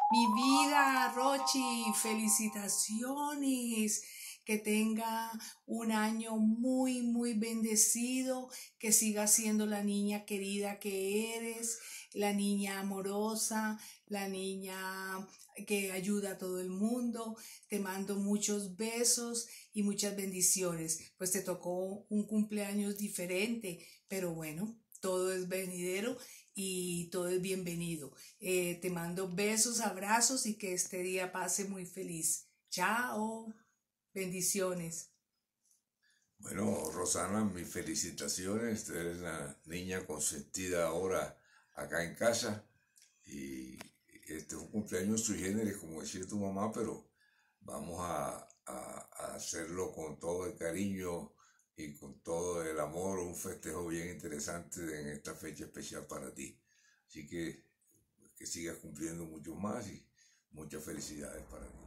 Mi vida, Rochi, felicitaciones. Que tenga un año muy, muy bendecido, que sigas siendo la niña querida que eres, la niña amorosa, la niña que ayuda a todo el mundo. Te mando muchos besos y muchas bendiciones. Pues te tocó un cumpleaños diferente, pero bueno, todo es venidero y todo es bienvenido. Te mando besos, abrazos y que este día pase muy feliz. Chao. Bendiciones. Bueno, Rosana, mis felicitaciones. Tú eres la niña consentida ahora acá en casa. Y este es un cumpleaños sui generis, como decía tu mamá, pero vamos a hacerlo con todo el cariño y con todo el amor, un festejo bien interesante en esta fecha especial para ti. Así que sigas cumpliendo mucho más y muchas felicidades para ti.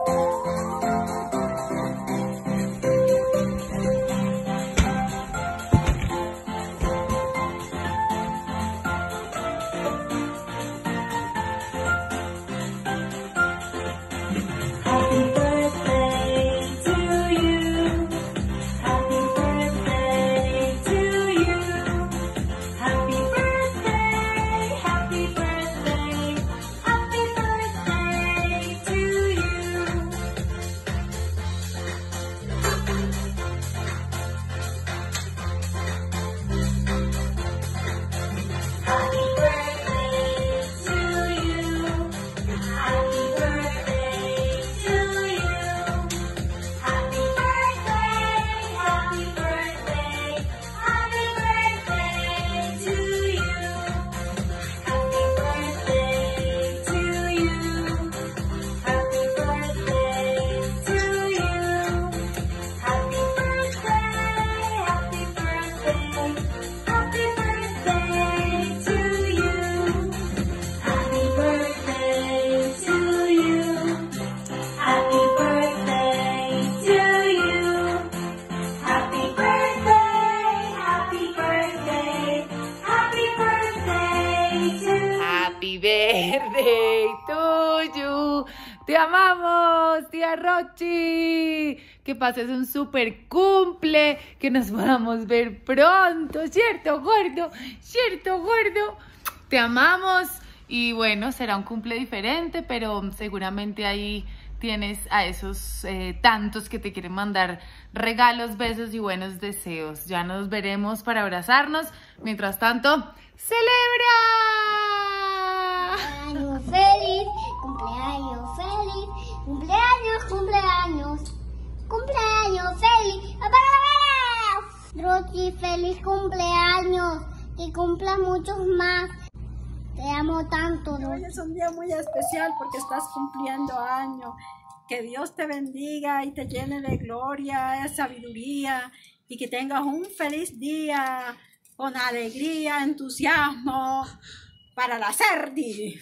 Birthday to you. Te amamos, tía Rochi. Que pases un super cumple, que nos podamos ver pronto, ¿cierto, gordo? ¿Cierto, gordo? Te amamos y bueno, será un cumple diferente, pero seguramente ahí tienes a esos tantos que te quieren mandar regalos, besos y buenos deseos. Ya nos veremos para abrazarnos. Mientras tanto, ¡celebra! Cumpleaños feliz, cumpleaños feliz, cumpleaños, cumpleaños, cumpleaños feliz. Rochi, feliz cumpleaños, que cumpla muchos más. Te amo tanto, Rochi. Hoy es un día muy especial porque estás cumpliendo año. Que Dios te bendiga y te llene de gloria, de sabiduría y que tengas un feliz día con alegría, entusiasmo para la Cerdi.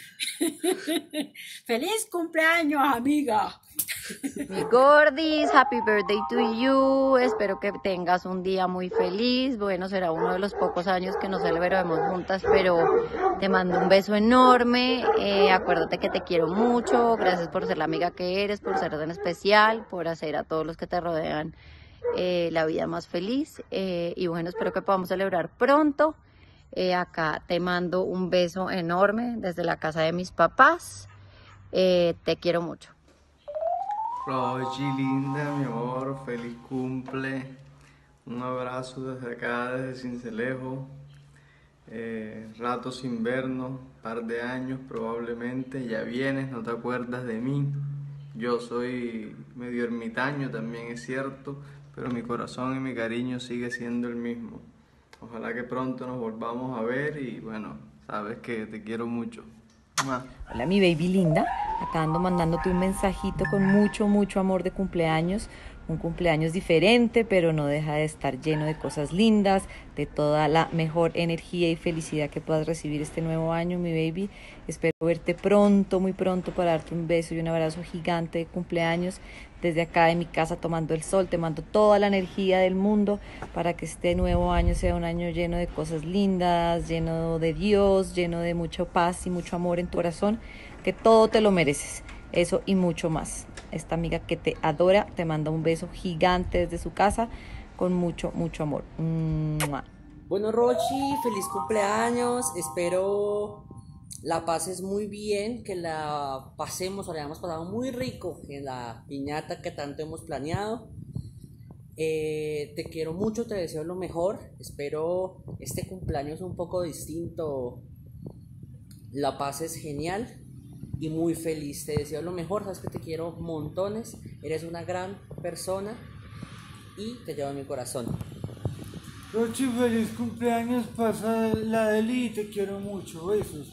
¡Feliz cumpleaños, amiga! Mi gordis, happy birthday to you. Espero que tengas un día muy feliz. Bueno, será uno de los pocos años que nos celebraremos juntas, pero te mando un beso enorme. Acuérdate que te quiero mucho. Gracias por ser la amiga que eres, por ser tan especial, por hacer a todos los que te rodean la vida más feliz. Y bueno, espero que podamos celebrar pronto. Acá te mando un beso enorme desde la casa de mis papás. Te quiero mucho. Rochi, linda, mi amor, feliz cumple. Un abrazo desde acá, desde Sincelejo. Rato sin vernos, par de años probablemente. Ya vienes, no te acuerdas de mí. Yo soy medio ermitaño, también es cierto, pero mi corazón y mi cariño sigue siendo el mismo. Ojalá que pronto nos volvamos a ver y bueno, sabes que te quiero mucho. Hola mi baby linda, acá ando mandándote un mensajito con mucho amor de cumpleaños. Un cumpleaños diferente, pero no deja de estar lleno de cosas lindas, de toda la mejor energía y felicidad que puedas recibir este nuevo año, mi baby. Espero verte pronto, muy pronto, para darte un beso y un abrazo gigante de cumpleaños. Desde acá de mi casa tomando el sol, te mando toda la energía del mundo para que este nuevo año sea un año lleno de cosas lindas, lleno de Dios, lleno de mucha paz y mucho amor en tu corazón. que todo te lo mereces. Eso y mucho más. Esta amiga que te adora te manda un beso gigante desde su casa con mucho, mucho amor. ¡Mua! Bueno, Rochi, feliz cumpleaños. Espero la pases muy bien, que la pasemos o la hayamos pasado muy rico en la piñata que tanto hemos planeado. Te quiero mucho, te deseo lo mejor. Espero este cumpleaños un poco distinto la pases genial y muy feliz. Te deseo lo mejor, sabes que te quiero montones. Eres una gran persona y te llevo en mi corazón. Rochi, feliz cumpleaños, pasa la Deli, te quiero mucho, besos.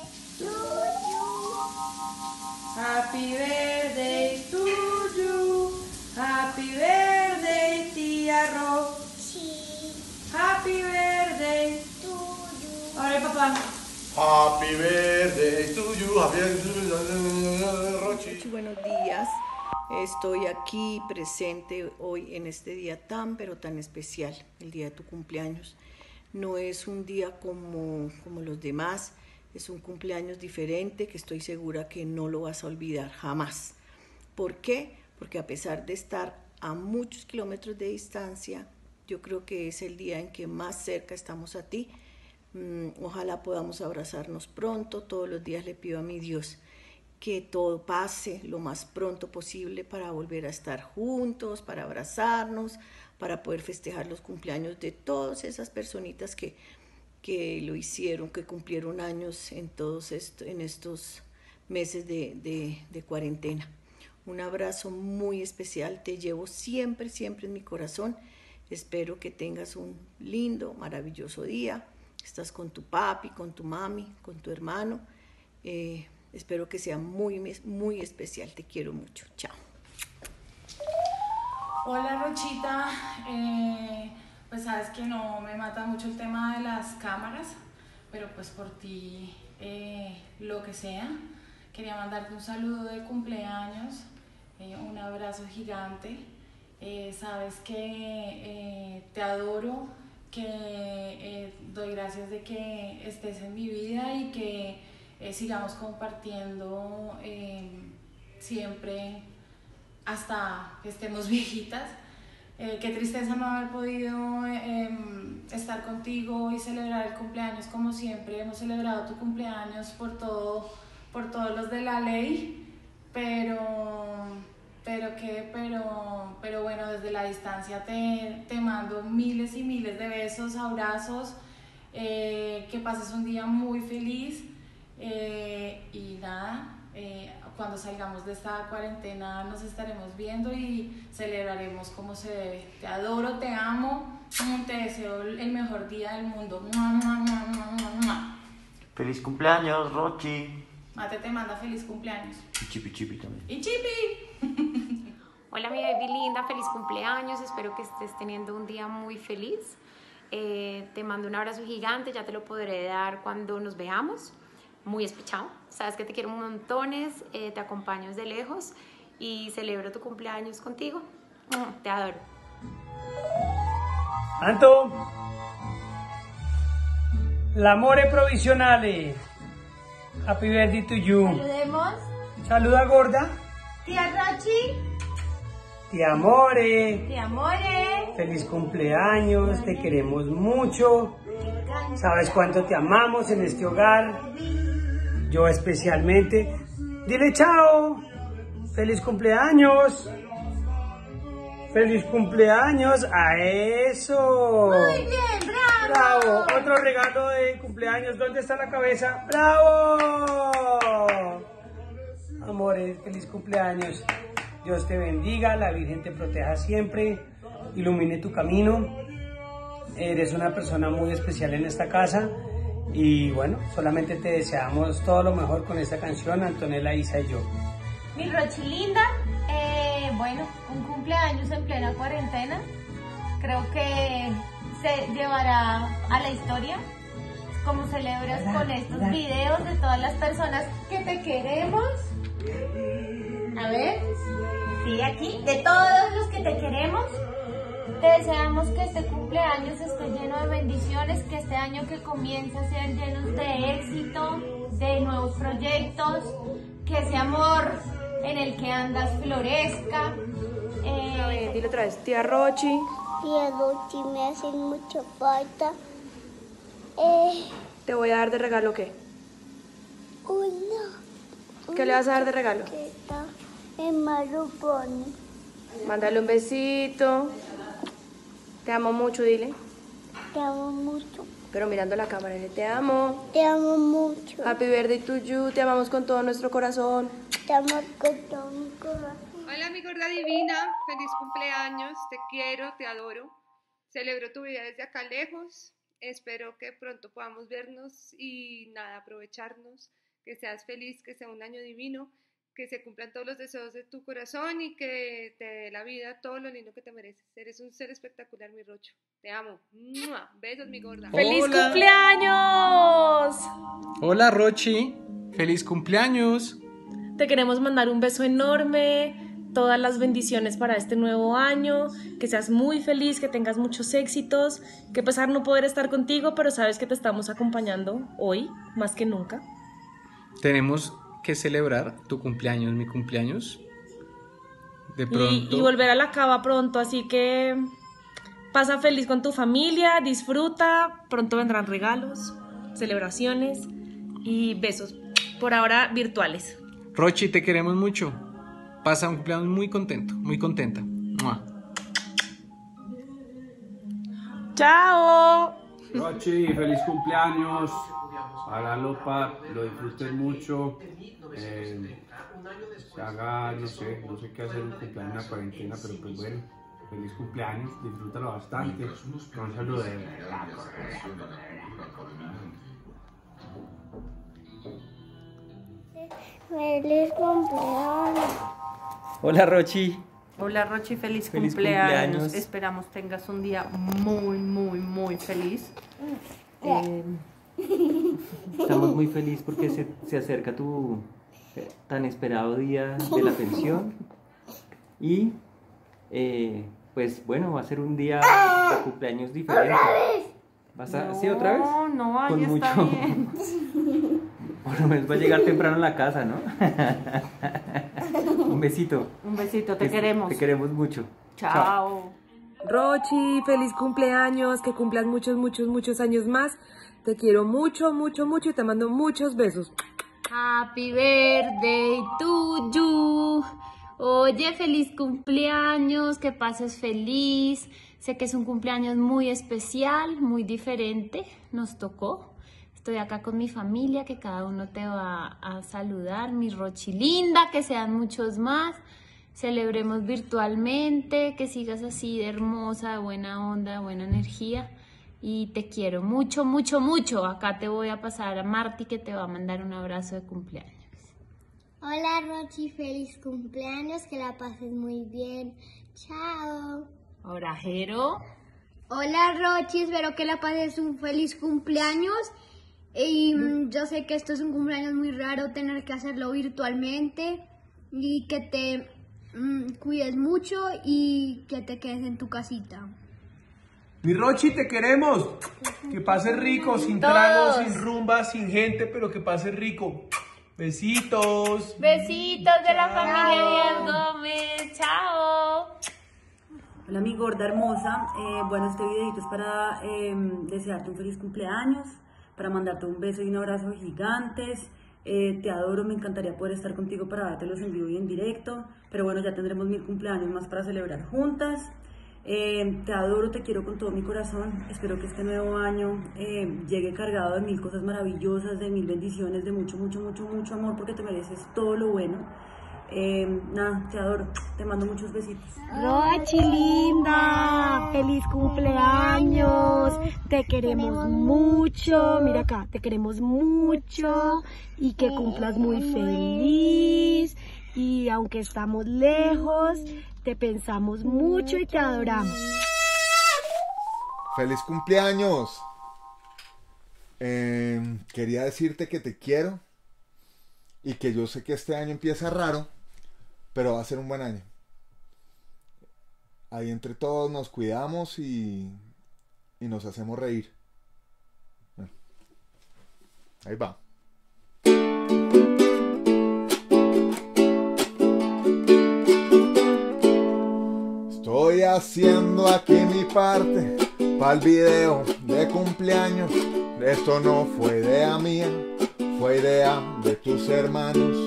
Happy birthday to you, happy birthday tía Rochi, happy birthday to you. Ahora papá. Happy birthday to you, happy birthday, Rochi. Buenos días. Estoy aquí presente hoy en este día tan pero tan especial, el día de tu cumpleaños. No es un día como los demás, es un cumpleaños diferente que estoy segura que no lo vas a olvidar jamás. ¿Por qué? Porque a pesar de estar a muchos kilómetros de distancia, yo creo que es el día en que más cerca estamos a ti. Ojalá podamos abrazarnos pronto. Todos los días le pido a mi Dios que todo pase lo más pronto posible para volver a estar juntos, para abrazarnos, para poder festejar los cumpleaños de todas esas personitas que lo hicieron, que cumplieron años en estos meses de cuarentena. Un abrazo muy especial, te llevo siempre, siempre en mi corazón. Espero que tengas un lindo, maravilloso día. Estás con tu papi, con tu mami, con tu hermano. Espero que sea muy, muy especial. Te quiero mucho. Chao. Hola, Rochita. Pues sabes que no me mata mucho el tema de las cámaras, pero pues por ti lo que sea. Quería mandarte un saludo de cumpleaños, un abrazo gigante. Sabes que te adoro, que doy gracias de que estés en mi vida y que sigamos compartiendo siempre hasta que estemos viejitas. Qué tristeza no haber podido estar contigo y celebrar el cumpleaños como siempre. Hemos celebrado tu cumpleaños por todos los de la ley, pero bueno, desde la distancia te mando miles y miles de besos, abrazos, que pases un día muy feliz y nada, cuando salgamos de esta cuarentena nos estaremos viendo y celebraremos como se debe. Te adoro, te amo, te deseo el mejor día del mundo. Feliz cumpleaños, Rochi. Mate te manda feliz cumpleaños. Y Chipi también. ¡Y Chipi! Hola mi baby linda, feliz cumpleaños, espero que estés teniendo un día muy feliz. Te mando un abrazo gigante, ya te lo podré dar cuando nos veamos. Muy espechado, sabes que te quiero montones, te acompaño desde lejos y celebro tu cumpleaños contigo. Te adoro. Anto, l'amore provisionale. Happy birthday to you. Saludemos. Saluda, gorda. Tía Rochi. Tía Amore. Tía Amore. Feliz cumpleaños, te queremos mucho. Sabes cuánto te amamos en este hogar. Yo especialmente. Dile chao. Feliz cumpleaños. Feliz cumpleaños. A eso. Muy bien, bravo. Bravo. Otro regalo de cumpleaños. ¿Dónde está la cabeza? Bravo. Amores, feliz cumpleaños. Dios te bendiga, la Virgen te proteja siempre, ilumine tu camino. Eres una persona muy especial en esta casa y bueno, solamente te deseamos todo lo mejor con esta canción, Antonella, Isa y yo. Mi Rochi linda, bueno, un cumpleaños en plena cuarentena, creo que se llevará a la historia, como celebras con estos videos de todas las personas que te queremos. A ver, sí, aquí, de todos los que te queremos. Te deseamos que este cumpleaños esté lleno de bendiciones, que este año que comienza sean llenos de éxito, de nuevos proyectos, que ese amor en el que andas florezca. Dile otra vez, tía Rochi. Tía Rochi, me hacen mucha falta. Te voy a dar de regalo, ¿qué? ¿Qué le vas a dar de regalo? En Marupone. Mándale un besito. Te amo mucho, dile. Te amo mucho. Pero mirando la cámara, dile, te amo. Te amo mucho. Happy birthday to you. Te amamos con todo nuestro corazón. Te amo con todo mi corazón. Hola, mi gorda divina. Feliz cumpleaños. Te quiero, te adoro. Celebro tu vida desde acá lejos. Espero que pronto podamos vernos y nada, aprovecharnos. Que seas feliz, que sea un año divino. Que se cumplan todos los deseos de tu corazón y que te dé la vida todo lo lindo que te mereces. Eres un ser espectacular, mi Rocho. Te amo. ¡Mua! Besos, mi gorda. ¡Feliz cumpleaños! Hola, Rochi. ¡Feliz cumpleaños! Te queremos mandar un beso enorme, todas las bendiciones para este nuevo año, que seas muy feliz, que tengas muchos éxitos, que a pesar de no poder estar contigo, pero sabes que te estamos acompañando hoy, más que nunca. Tenemos que celebrar tu cumpleaños, mi cumpleaños. De pronto. Y volver a la cava pronto, así que pasa feliz con tu familia, disfruta, pronto vendrán regalos, celebraciones y besos, por ahora virtuales. Rochi, te queremos mucho. Pasa un cumpleaños muy contento, muy contenta. ¡Mua! ¡Chao! Rochi, feliz cumpleaños. Ojalá lo disfrutes mucho. Se haga, no sé qué hacer un cumpleaños en la cuarentena, pero pues bueno, feliz cumpleaños, disfrútalo bastante. Un saludo de verdad. Feliz cumpleaños. Hola, Rochi. Hola, Rochi, feliz Feliz cumpleaños. cumpleaños. Esperamos tengas un día muy feliz. Estamos muy felices porque se acerca tu tan esperado día de la pensión. Y pues bueno, va a ser un día de cumpleaños diferente. ¿Vas a, ¿sí, otra vez? No, ahí Con está mucho. bien. Por lo menos va a llegar temprano a la casa, ¿no? Un besito. Un besito, te queremos. Te queremos mucho. Chao. Rochi, feliz cumpleaños, que cumplas muchos años más. Te quiero mucho y te mando muchos besos. Happy birthday to you. Oye, feliz cumpleaños, que pases feliz. Sé que es un cumpleaños muy especial, muy diferente. Nos tocó. Estoy acá con mi familia, que cada uno te va a saludar. Mi Rochi linda, que sean muchos más. Celebremos virtualmente, que sigas así de hermosa, de buena onda, de buena energía. Y te quiero mucho. Acá te voy a pasar a Marti, que te va a mandar un abrazo de cumpleaños. Hola, Rochi, feliz cumpleaños, que la pases muy bien. Chao. Ahora, Jero. Hola, Rochi, espero que la pases un feliz cumpleaños. Y yo sé que esto es un cumpleaños muy raro, tener que hacerlo virtualmente. Y que te cuides mucho y que te quedes en tu casita. Mi Rochi, te queremos. Que pase rico, sin tragos, sin rumba, sin gente, pero que pase rico. Besitos. Besitos de la familia Díaz Gómez. Chao. Hola, mi gorda hermosa. Bueno, este videito es para desearte un feliz cumpleaños, para mandarte un beso y un abrazo gigantes. Te adoro, me encantaría poder estar contigo para dártelos en vivo y en directo, pero bueno, ya tendremos 1000 cumpleaños más para celebrar juntas. Te adoro, te quiero con todo mi corazón. Espero que este nuevo año llegue cargado de 1000 cosas maravillosas, de 1000 bendiciones, de mucho amor, porque te mereces todo lo bueno. Nada, te adoro, te mando muchos besitos. Rochi linda, feliz cumpleaños, te queremos mucho, mira acá, te queremos mucho y que cumplas muy feliz, y aunque estamos lejos, te pensamos mucho y te adoramos. ¡Feliz cumpleaños! Quería decirte que te quiero y que yo sé que este año empieza raro, pero va a ser un buen año. Ahí entre todos nos cuidamos y nos hacemos reír. Bueno, ahí va. haciendo aquí mi parte pa'l video de cumpleaños. Esto no fue idea mía, fue idea de tus hermanos.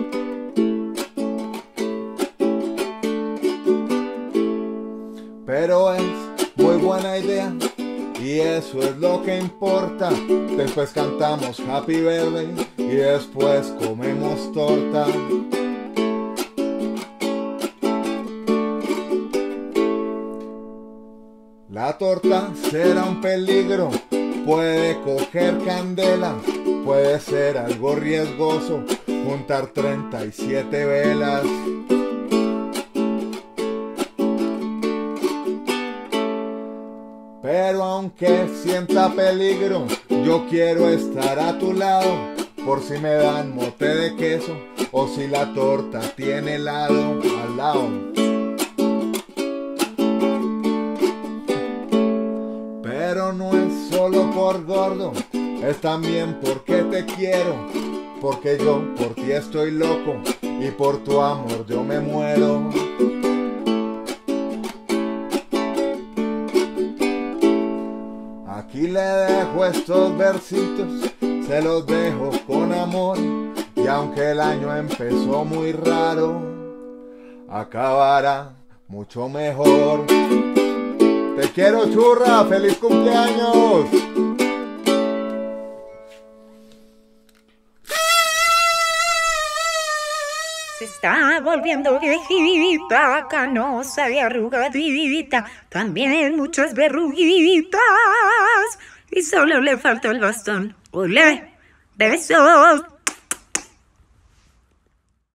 Pero es muy buena idea y eso es lo que importa. Después cantamos Happy Birthday y después comemos torta. La torta será un peligro, puede coger candela, puede ser algo riesgoso juntar 37 velas. Pero aunque sienta peligro, yo quiero estar a tu lado, por si me dan mote de queso o si la torta tiene helado al lado. Pero no es solo por gordo, es también porque te quiero, porque yo por ti estoy loco y por tu amor yo me muero. Aquí le dejo estos versitos, se los dejo con amor, y aunque el año empezó muy raro, acabará mucho mejor. Te quiero, churra, feliz cumpleaños. Se está volviendo viejita, canosa y arrugadita, también muchas verruguitas, y solo le falta el bastón. ¡Ole! ¡Besos!